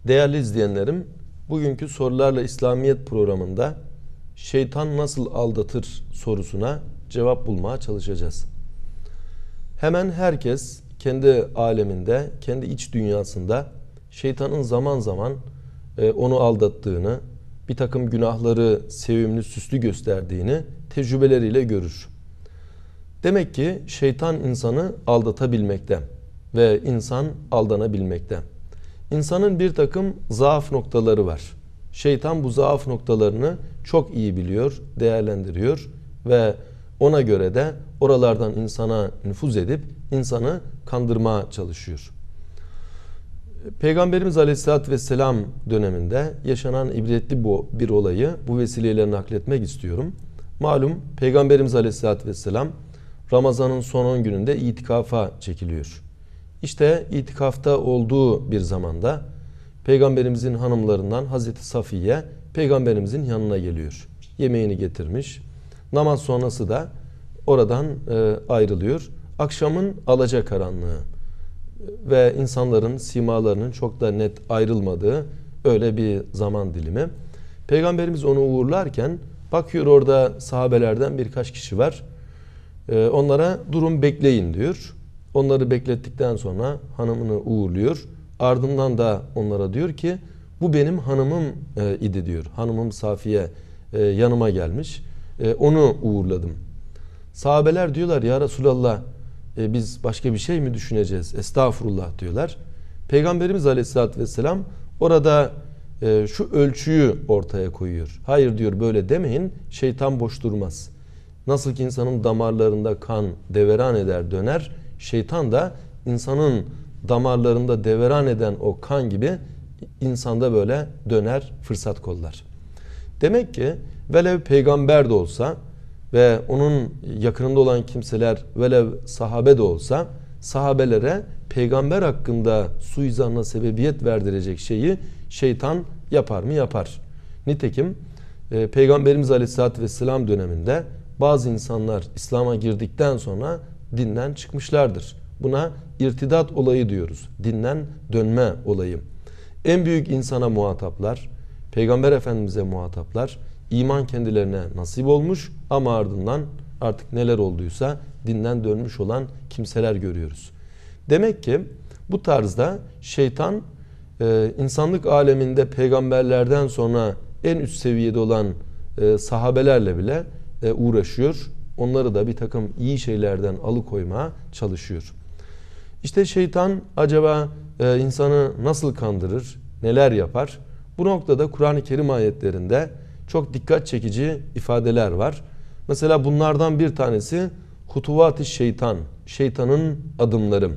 Değerli izleyenlerim, bugünkü Sorularla İslamiyet programında şeytan nasıl aldatır sorusuna cevap bulmaya çalışacağız. Hemen herkes kendi aleminde, kendi iç dünyasında şeytanın zaman zaman onu aldattığını, bir takım günahları sevimli, süslü gösterdiğini tecrübeleriyle görür. Demek ki şeytan insanı aldatabilmekte ve insan aldanabilmekte. İnsanın bir takım zaaf noktaları var. Şeytan bu zaaf noktalarını çok iyi biliyor, değerlendiriyor ve ona göre de oralardan insana nüfuz edip insanı kandırmaya çalışıyor. Peygamberimiz Aleyhisselatü Vesselam döneminde yaşanan ibretli bir olayı bu vesileyle nakletmek istiyorum. Malum Peygamberimiz Aleyhisselatü Vesselam Ramazan'ın son 10 gününde itikafa çekiliyor. İşte itikafta olduğu bir zamanda Peygamberimizin hanımlarından Hazreti Safiye Peygamberimizin yanına geliyor. Yemeğini getirmiş. Namaz sonrası da oradan ayrılıyor. Akşamın alacakaranlığı ve insanların simalarının çok da net ayrılmadığı öyle bir zaman dilimi. Peygamberimiz onu uğurlarken bakıyor orada sahabelerden birkaç kişi var. Onlara durun bekleyin diyor. Onları beklettikten sonra hanımını uğurluyor. Ardından da onlara diyor ki bu benim hanımım idi diyor. Hanımım Safiye yanıma gelmiş. Onu uğurladım. Sahabeler diyorlar ya Resulallah biz başka bir şey mi düşüneceğiz? Estağfurullah diyorlar. Peygamberimiz Aleyhisselatü Vesselam orada şu ölçüyü ortaya koyuyor. Hayır diyor böyle demeyin, şeytan boş durmaz. Nasıl ki insanın damarlarında kan deveran eder döner, şeytan da insanın damarlarında deveran eden o kan gibi insanda böyle döner, fırsat kollar. Demek ki velev peygamber de olsa ve onun yakınında olan kimseler velev sahabe de olsa sahabelere peygamber hakkında suizanla sebebiyet verdirecek şeyi şeytan yapar mı? Yapar. Nitekim Peygamberimiz Aleyhisselatü Vesselam döneminde bazı insanlar İslam'a girdikten sonra dinden çıkmışlardır. Buna irtidat olayı diyoruz. Dinden dönme olayı. En büyük insana muhataplar, Peygamber Efendimiz'e muhataplar, iman kendilerine nasip olmuş ama ardından artık neler olduysa dinden dönmüş olan kimseler görüyoruz. Demek ki bu tarzda şeytan insanlık aleminde peygamberlerden sonra en üst seviyede olan sahabelerle bile uğraşıyor. Onları da bir takım iyi şeylerden alıkoymaya çalışıyor. İşte şeytan acaba insanı nasıl kandırır, neler yapar? Bu noktada Kur'an-ı Kerim ayetlerinde çok dikkat çekici ifadeler var. Mesela bunlardan bir tanesi hutuvat-ı şeytan, şeytanın adımları.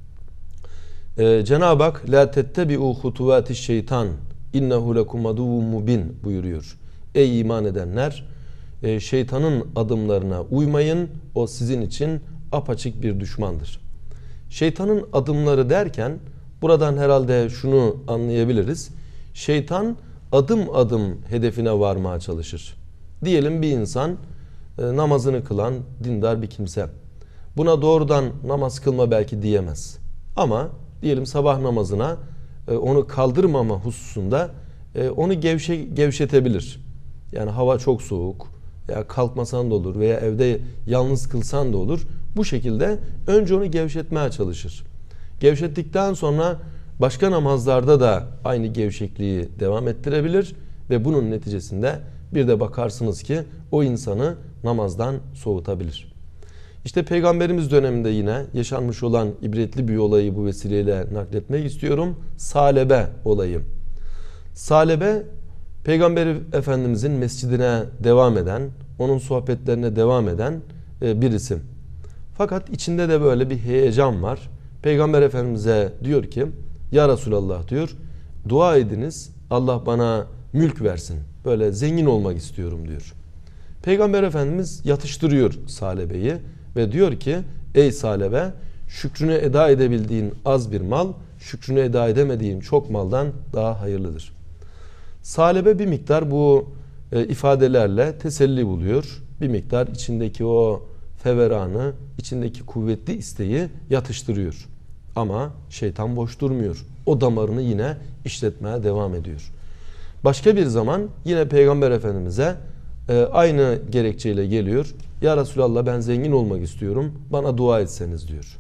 Cenab-ı Hak la tettebi'u hutuvat-ı şeytan innehu lekum aduvun mubin buyuruyor. Ey iman edenler, şeytanın adımlarına uymayın, o sizin için apaçık bir düşmandır. Şeytanın adımları derken buradan herhalde şunu anlayabiliriz. Şeytan adım adım hedefine varmaya çalışır. Diyelim bir insan namazını kılan dindar bir kimse. Buna doğrudan namaz kılma belki diyemez. Ama diyelim sabah namazına onu kaldırmama hususunda onu gevşetebilir. Yani hava çok soğuk, ya kalkmasan da olur veya evde yalnız kılsan da olur. Bu şekilde önce onu gevşetmeye çalışır. Gevşettikten sonra başka namazlarda da aynı gevşekliği devam ettirebilir ve bunun neticesinde bir de bakarsınız ki o insanı namazdan soğutabilir. İşte Peygamberimiz döneminde yine yaşanmış olan ibretli bir olayı bu vesileyle nakletmek istiyorum. Salebe olayı. Salebe Peygamber Efendimizin mescidine devam eden, onun sohbetlerine devam eden bir isim. Fakat içinde de böyle bir heyecan var. Peygamber Efendimiz'e diyor ki, ya Resulallah diyor, dua ediniz Allah bana mülk versin. Böyle zengin olmak istiyorum diyor. Peygamber Efendimiz yatıştırıyor Salebe'yi ve diyor ki, ey Salebe, şükrünü eda edebildiğin az bir mal, şükrünü eda edemediğin çok maldan daha hayırlıdır. Salebe bir miktar bu ifadelerle teselli buluyor. Bir miktar içindeki o feveranı, içindeki kuvvetli isteği yatıştırıyor. Ama şeytan boş durmuyor. O damarını yine işletmeye devam ediyor. Başka bir zaman yine Peygamber Efendimiz'e aynı gerekçeyle geliyor. Ya Resulallah, ben zengin olmak istiyorum, bana dua etseniz diyor.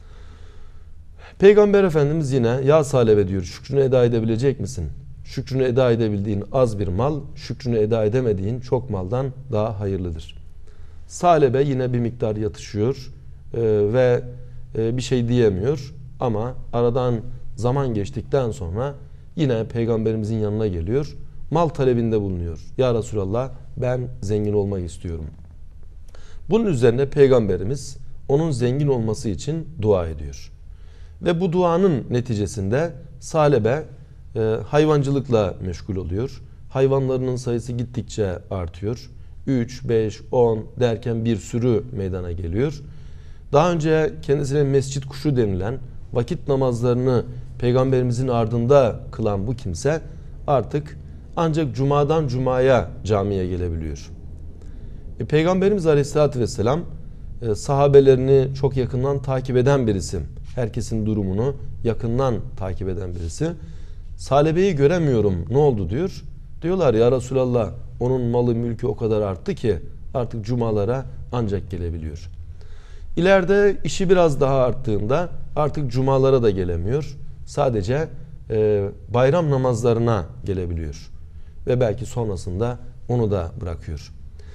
Peygamber Efendimiz yine ya Salebe diyor, şükrünü eda edebilecek misin? Şükrünü eda edebildiğin az bir mal, şükrünü eda edemediğin çok maldan daha hayırlıdır. Salebe yine bir miktar yatışıyor ve bir şey diyemiyor. Ama aradan zaman geçtikten sonra yine Peygamberimizin yanına geliyor. Mal talebinde bulunuyor. Ya Resulallah, ben zengin olmak istiyorum. Bunun üzerine Peygamberimiz onun zengin olması için dua ediyor. Ve bu duanın neticesinde Salebe hayvancılıkla meşgul oluyor. Hayvanlarının sayısı gittikçe artıyor. 3, 5, 10 derken bir sürü meydana geliyor. Daha önce kendisine mescit kuşu denilen, vakit namazlarını Peygamberimizin ardında kılan bu kimse artık ancak cumadan cumaya camiye gelebiliyor. Peygamberimiz Aleyhisselatü Vesselam sahabelerini çok yakından takip eden birisi. Herkesin durumunu yakından takip eden birisi. Salebe'yi göremiyorum, ne oldu diyor. Diyorlar ya Resulallah, onun malı mülkü o kadar arttı ki artık cumalara ancak gelebiliyor. İleride işi biraz daha arttığında artık cumalara da gelemiyor. Sadece bayram namazlarına gelebiliyor. Ve belki sonrasında onu da bırakıyor.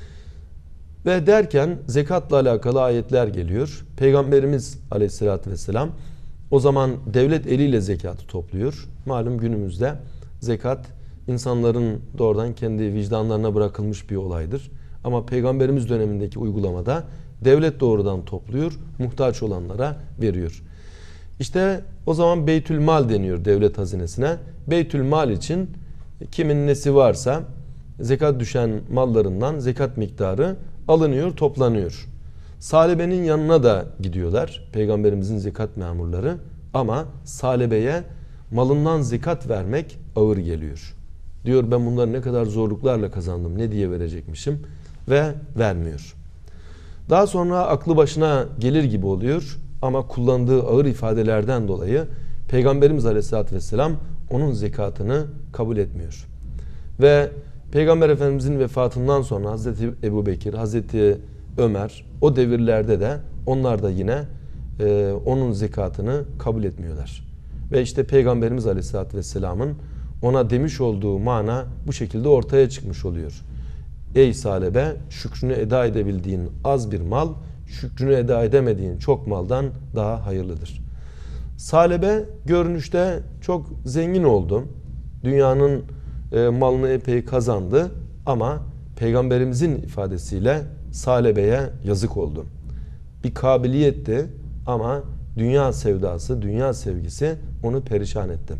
Ve derken zekatla alakalı ayetler geliyor. Peygamberimiz Aleyhisselatü Vesselam o zaman devlet eliyle zekatı topluyor. Malum günümüzde zekat insanların doğrudan kendi vicdanlarına bırakılmış bir olaydır. Ama Peygamberimiz dönemindeki uygulamada devlet doğrudan topluyor, muhtaç olanlara veriyor. İşte o zaman Beytülmal deniyor devlet hazinesine. Beytülmal için kimin nesi varsa zekat düşen mallarından zekat miktarı alınıyor, toplanıyor. Salebe'nin yanına da gidiyorlar Peygamberimizin zekat memurları, ama Salebe'ye malından zekat vermek ağır geliyor. Diyor ben bunları ne kadar zorluklarla kazandım, ne diye verecekmişim, ve vermiyor. Daha sonra aklı başına gelir gibi oluyor ama kullandığı ağır ifadelerden dolayı Peygamberimiz Aleyhisselatü Vesselam onun zekatını kabul etmiyor. Ve Peygamber Efendimizin vefatından sonra Hazreti Ebubekir, Hazreti Ömer, o devirlerde de onlar da yine onun zekatını kabul etmiyorlar. Ve işte Peygamberimiz Aleyhisselatü Vesselam'ın ona demiş olduğu mana bu şekilde ortaya çıkmış oluyor. Ey Salebe, şükrünü eda edebildiğin az bir mal, şükrünü eda edemediğin çok maldan daha hayırlıdır. Salebe görünüşte çok zengin oldu. Dünyanın malını epey kazandı ama Peygamberimizin ifadesiyle Salebe'ye yazık oldu. Bir kabiliyetti ama dünya sevdası, dünya sevgisi onu perişan etti.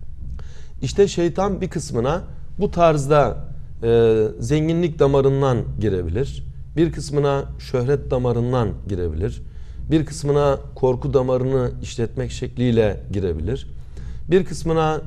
İşte şeytan bir kısmına bu tarzda zenginlik damarından girebilir. Bir kısmına şöhret damarından girebilir. Bir kısmına korku damarını işletmek şekliyle girebilir. Bir kısmına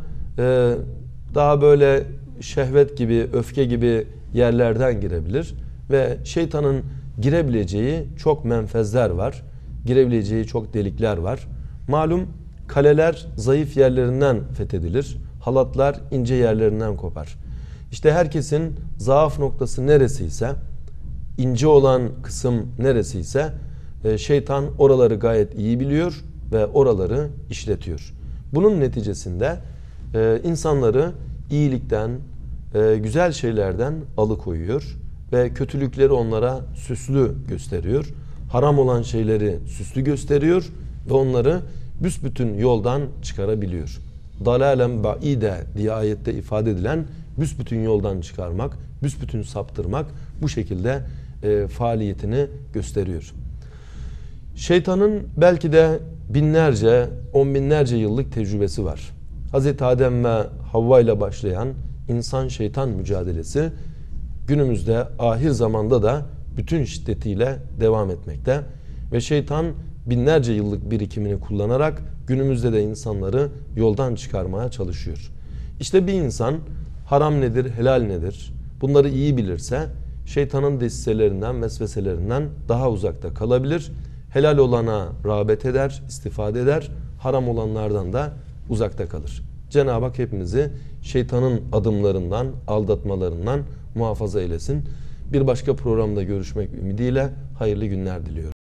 daha böyle şehvet gibi, öfke gibi yerlerden girebilir. Ve şeytanın girebileceği çok menfezler var. Girebileceği çok delikler var. Malum kaleler zayıf yerlerinden fethedilir. Halatlar ince yerlerinden kopar. İşte herkesin zaaf noktası neresiyse, ince olan kısım neresiyse şeytan oraları gayet iyi biliyor ve oraları işletiyor. Bunun neticesinde insanları iyilikten, güzel şeylerden alıkoyuyor ve kötülükleri onlara süslü gösteriyor. Haram olan şeyleri süslü gösteriyor ve onları büsbütün yoldan çıkarabiliyor. Dalalen ba'ide diye ayette ifade edilen büsbütün yoldan çıkarmak, büsbütün saptırmak bu şekilde faaliyetini gösteriyor. Şeytanın belki de binlerce, on binlerce yıllık tecrübesi var. Hazreti Adem ve Havva ile başlayan insan-şeytan mücadelesi günümüzde ahir zamanda da bütün şiddetiyle devam etmekte. Ve şeytan binlerce yıllık birikimini kullanarak günümüzde de insanları yoldan çıkarmaya çalışıyor. İşte bir insan haram nedir, helal nedir bunları iyi bilirse şeytanın desiselerinden, vesveselerinden daha uzakta kalabilir. Helal olana rağbet eder, istifade eder. haram olanlardan da uzakta kalır. Cenab-ı Hak hepimizi şeytanın adımlarından, aldatmalarından muhafaza eylesin. Bir başka programda görüşmek ümidiyle hayırlı günler diliyorum.